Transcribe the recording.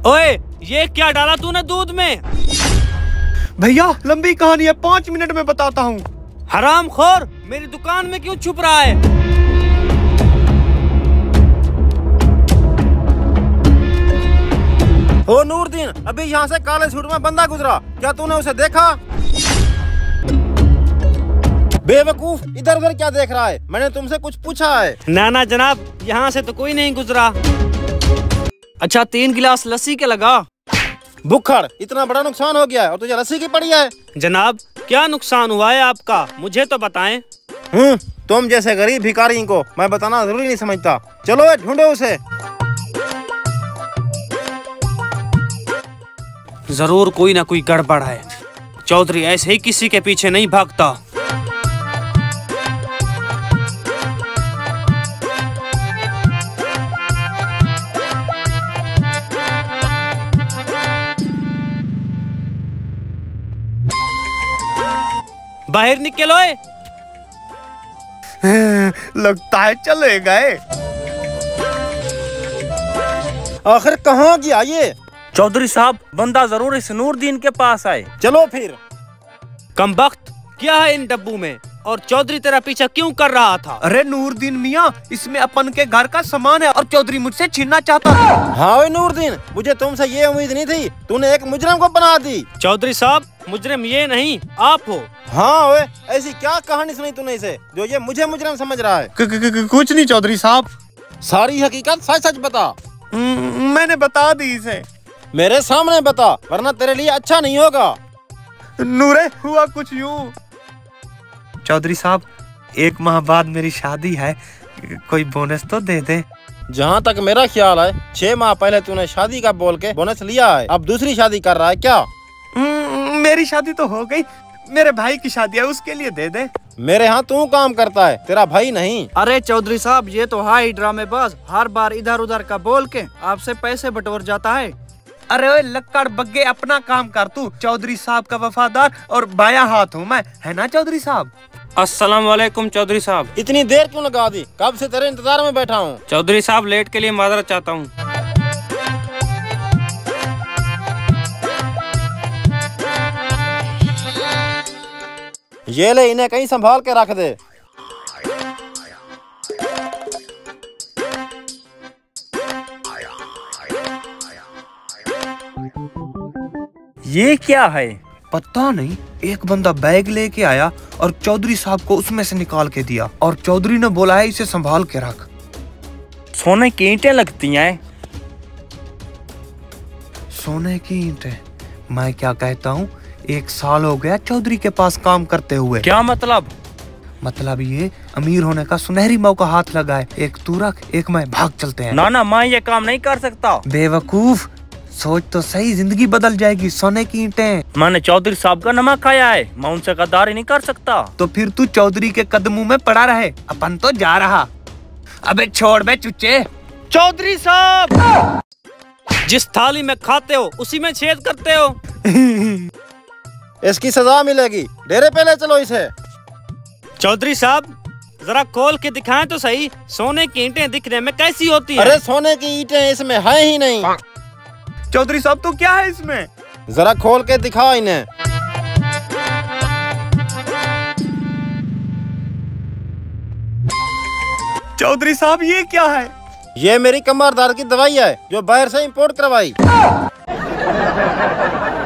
ओए, ये क्या डाला तूने दूध में? भैया लंबी कहानी है, 5 मिनट में बताता हूँ। हरामखोर, मेरी दुकान में क्यों छुप रहा है? ओ नूरदीन, अभी यहाँ से काले सूट में बंदा गुजरा, क्या तूने उसे देखा? बेवकूफ, इधर उधर क्या देख रहा है? मैंने तुमसे कुछ पूछा है। ना जनाब, यहाँ से तो कोई नहीं गुजरा। अच्छा, 3 गिलास लस्सी के लगा। बुखड़, इतना बड़ा नुकसान हो गया है और तुझे लस्सी की पड़ी है? जनाब, क्या नुकसान हुआ है आपका, मुझे तो बताएं। तुम जैसे गरीब भिखारी को मैं बताना जरूरी नहीं समझता। चलो ढूंढो उसे। जरूर कोई ना कोई गड़बड़ है। चौधरी ऐसे ही किसी के पीछे नहीं भागता। बाहर निकलो। लगता है चले गए। आखिर कहाँ गया ये? चौधरी साहब, बंदा जरूर इस नूरदीन के पास आए। चलो फिर। कमबख्त, क्या है इन डब्बू में? और चौधरी तेरा पीछा क्यों कर रहा था? अरे नूरदीन मियाँ, इसमें अपन के घर का सामान है और चौधरी मुझसे छीनना चाहता था। हाँ ओए नूरदीन, मुझे तुमसे ये उम्मीद नहीं थी, तूने एक मुजरिम को बना दी। चौधरी साहब, मुजरिम ये नहीं, आप हो। हाँ ओए, ऐसी क्या कहानी सुनी तूने इसे जो ये मुझे मुजरिम समझ रहा है? कुछ नहीं चौधरी साहब, सारी हकीकत सच सच बता। मैंने बता दी इसे। मेरे सामने बता, वरना तेरे लिए अच्छा नहीं होगा। नूरे, हुआ कुछ यूं। चौधरी साहब, 1 माह बाद मेरी शादी है, कोई बोनस तो दे दे। जहाँ तक मेरा ख्याल है, 6 माह पहले तूने शादी का बोल के बोनस लिया है, अब दूसरी शादी कर रहा है क्या? मेरी शादी तो हो गई, मेरे भाई की शादी है, उसके लिए दे दे। मेरे यहाँ तू काम करता है, तेरा भाई नहीं। अरे चौधरी साहब, ये तो हाई ड्रामेबाज, हर बार इधर उधर का बोल के आपसे पैसे बटोर जाता है। अरे ओए लक्कड़ बग्गे, अपना काम कर तू। चौधरी साहब का वफादार और बाया हाथ हूँ मैं, है ना चौधरी साहब? अस्सलाम वालेकुम चौधरी साहब। इतनी देर क्यों लगा दी? कब से तेरे इंतजार में बैठा हूँ। चौधरी साहब, लेट के लिए माजरत चाहता हूँ। ये ले, इन्हें कहीं संभाल के रख दे। ये क्या है? पता नहीं, एक बंदा बैग लेके आया और चौधरी साहब को उसमें से निकाल के दिया और चौधरी ने बोला है इसे संभाल के रख। सोने की ईंटें लगती हैं। सोने की ईंटें? मैं क्या कहता हूँ, 1 साल हो गया चौधरी के पास काम करते हुए। क्या मतलब? मतलब ये अमीर होने का सुनहरी मौका हाथ लगा है। एक तू रख, एक मैं, भाग चलते हैं। ना मैं ये काम नहीं कर सकता। बेवकूफ, सोच तो सही, जिंदगी बदल जाएगी। सोने की ईंटें। मैंने चौधरी साहब का नमक खाया है, मैं उनसे गद्दारी नहीं कर सकता। तो फिर तू चौधरी के कदमों में पड़ा रहे, अपन तो जा रहा। अबे छोड़ बे चुच्चे। चौधरी साहब, जिस थाली में खाते हो उसी में छेद करते हो। इसकी सजा मिलेगी, डेरे पे ले चलो इसे। चौधरी साहब, जरा खोल के दिखाएं तो सही, सोने की ईंटें दिखने में कैसी होती हैं? अरे सोने की ईंटें इसमें है ही नहीं। चौधरी साहब, तो क्या है इसमें? जरा खोल के दिखा इन्हें। चौधरी साहब, ये क्या है? ये मेरी कमर दर्द की दवाई है जो बाहर से इंपोर्ट करवाई।